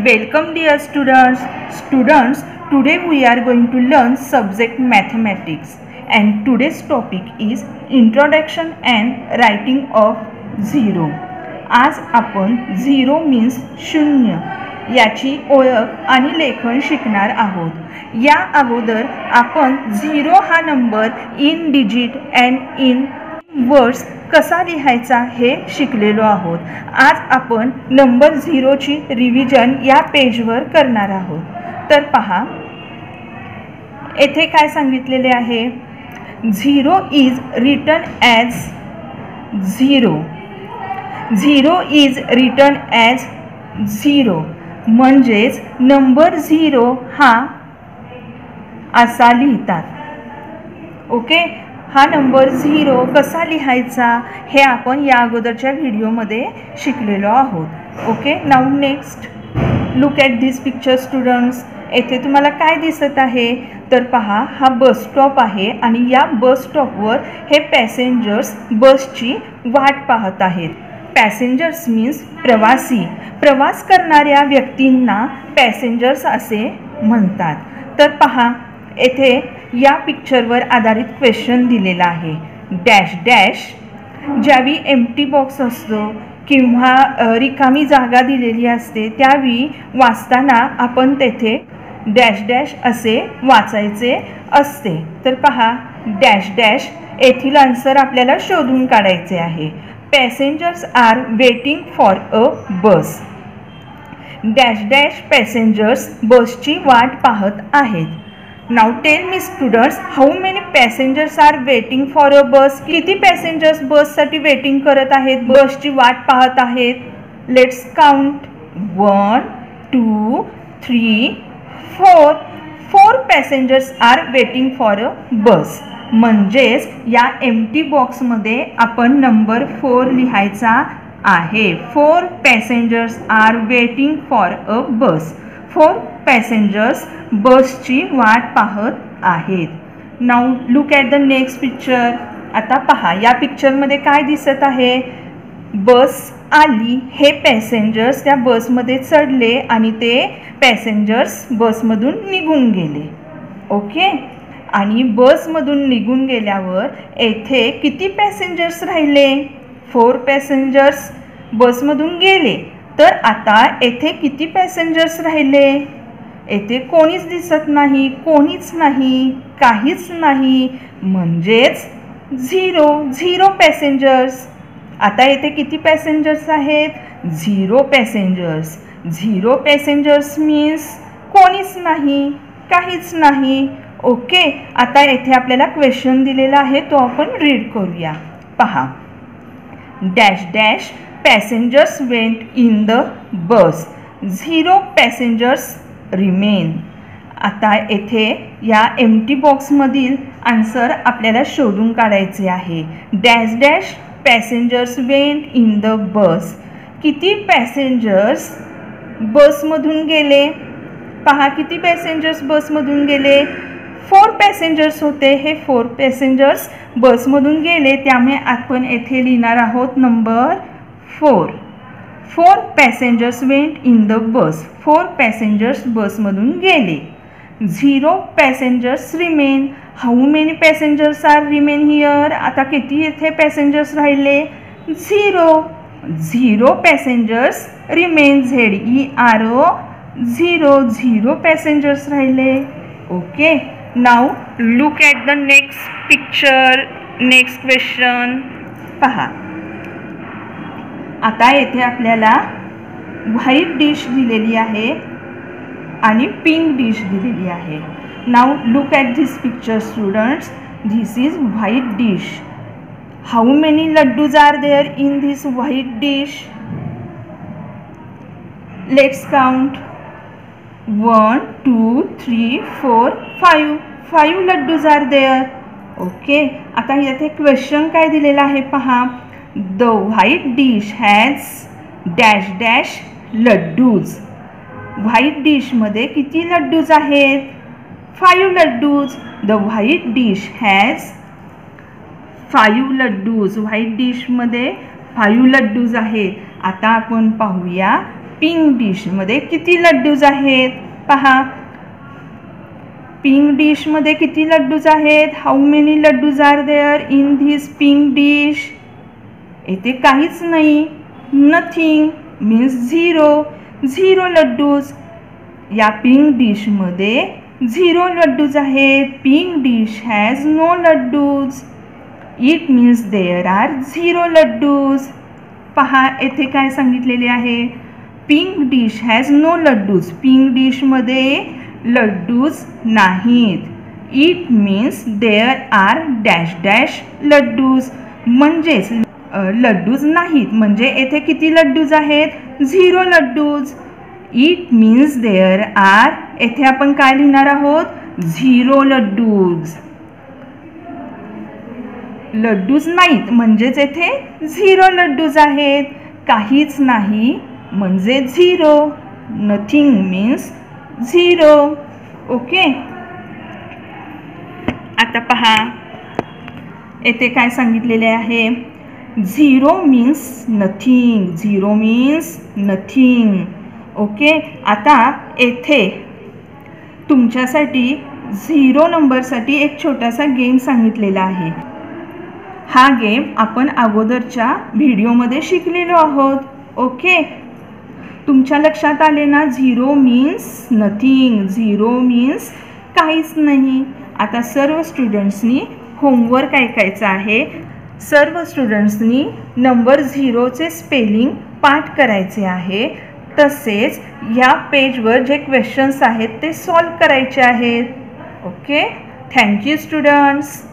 Welcome dear students, today we are going to learn subject mathematics and today's topic is introduction and writing of zero. आज आपण zero means शून्य याची ओळख आणि लेखन शिकणार आहोत. या अगोदर आपण zero हा number in digit and in words कसा लिहायचा हे शिकलेलो आहोत. आज आपण नंबर 0 ची रिव्हिजन या पेजवर करणार आहोत. तर पहा येथे काय सांगितलेले आहे. 0 is written as 0. 0 is written as 0 म्हणजेच नंबर 0 हा असा लिहितात. ओके, हा नंबर 0 कसा लिहायचा हे आपण या अगोदरच्या व्हिडिओमध्ये शिकलेलो आहोत. Okay, now next look at this picture students. येथे तुम्हाला काय दिसत आहे तर पहा, हा बस स्टॉप आहे आणि या बस स्टॉपवर हे पॅसेंजर्स बसची वाट पाहत आहेत. पॅसेंजर्स मीन्स प्रवासी. प्रवास करणाऱ्या व्यक्तींना पॅसेंजर्स असे म्हणतात. तर पहा येथे या पिक्चरवर आधारित क्वेश्चन दिलेला आहे. Dash dash. ज्यावेळी एम्प्टी बॉक्स असतो किंवा रिकामी जागा दिलेली असते त्यावेळी वाचताना आपण तेथे डॅश डॅश असे वाचायचे असते. तर पहा डॅश डॅश येथील आन्सर आपल्याला शोधून काढायचे आहे. Passengers are waiting for a bus. Dash dash passengers बसची वाट पाहत आहेत. Now tell me students, how many passengers are waiting for a bus. किती पॅसेंजर्स बससाठी वेटिंग करत आहेत, बसची वाट पाहत आहेत. Let's count. 1 2 3 4. 4 passengers are waiting for a bus. म्हणजेच या एम्प्टी बॉक्समध्ये आपण नंबर 4 लिहायचा आहे. 4 passengers are waiting for a bus. 4 passengers बसची वाट पाहत आहेत. Now look at the next picture. आता पहा या पिक्चरमध्ये काय दिसत आहे. बस आली, हे पॅसेंजर्स त्या बसमध्ये चढले आणि ते पॅसेंजर्स बसमधून निघून गेले. ओके, आणि बसमधून निघून गेल्यावर येथे किती पॅसेंजर्स राहिले. 4 पॅसेंजर्स बसमधून गेले. तर आता येथे किती पॅसेंजर्स राहिले. येथे कोणीच दिसत नाही, कोणीच नाही, काहीच नाही, म्हणजेच 0 पॅसेंजर्स. आता येथे किती पॅसेंजर्स आहेत. 0 पॅसेंजर्स. 0 पॅसेंजर्स मीन्स कोणीच नाही, काहीच नाही. ओके, आता येथे आपल्याला क्वेश्चन दिलेला आहे तो आपण रीड करूया. पहा dash dash passengers went in the bus. 0 passengers remain. आता येथे या एम्प्टी बॉक्समधील आन्सर आपल्याला शोधून काढायचे आहे. Dash dash passengers went in the bus. किती पॅसेंजर्स बसमधून गेले. पहा किती पॅसेंजर्स बसमधून गेले. 4 पॅसेंजर्स होते. हे 4 पॅसेंजर्स बसमधून गेले, त्यामुळे आपण येथे लिहिणार आहोत number 4. 4 passengers went in the bus. 4 passengers बसमधून गेले. 0 passengers remain. How many passengers are remain here. आता किती येथे पॅसेंजर्स राहिले. 0 पॅसेंजर्स रिमेन. ZERO 0 पॅसेंजर्स राहिले. Okay, now look at the next picture. Next question. पहा आता येथे आपल्याला व्हाईट डिश दिलेली आहे आणि पिंक डिश दिलेली आहे. Now look at this picture students. This is white dish. How many laddoos are there in this white dish. Let's count. 1 2 3 4 5. 5 laddoos are there. Okay, आता येथे क्वेश्चन काय दिलेला आहे पहा. The white dish has dash dash laddoos. White डिशमध्ये किती लड्डूज आहेत. 5 laddoos. The white dish has 5 laddoos. White डिशमध्ये 5 लड्डूज आहेत. आता आपण पाहूया पिंक डिशमध्ये किती लड्डूज आहेत पहा. पिंक डिशमध्ये किती लड्डूज आहेत. How many laddoos are there in this pink dish. येथे काहीच नाही. Nothing means zero laddoos. या पिंक डिशमध्ये 0 लड्डूज आहेत. Pink dish has no laddoos. It means there are 0 laddoos. पहा येथे काय सांगितलेले आहे. Pink dish has no laddoos. Pink डिशमध्ये लड्डूज नाहीत. It means there are dash dash laddoos. म्हणजेच लड्डूज नाहीत म्हणजे येथे किती लड्डूज आहेत. 0 laddoos. It means there are येथे आपण काय लिहिणार आहोत. 0 लड्डूज. लड्डूज नाहीत म्हणजेच येथे 0 लड्डूज आहेत. काहीच नाही म्हणजे 0. Nothing means 0. ओके. आता पहा येथे काय सांगितलेले आहे. 0 means nothing. 0 means nothing. Okay. आता येथे तुमच्यासाठी 0 नंबरसाठी एक छोटासा गेम सांगितलेला आहे. हा गेम आपण अगोदरच्या व्हिडिओमध्ये शिकलेलो आहोत. ओके. तुमच्या लक्षात आले ना. 0 मीन्स नथिंग. 0 मीन्स काहीच नाही. आता सर्व स्टुडंट्सनी होमवर्क ऐकायचं आहे. सर्व स्टुडंट्सनी नंबर 0चे स्पेलिंग पाठ करायचे आहे. तसेच या पेजवर जे क्वेश्चन्स आहेत ते सॉल्व करायचे आहेत. ओके. Thank you students.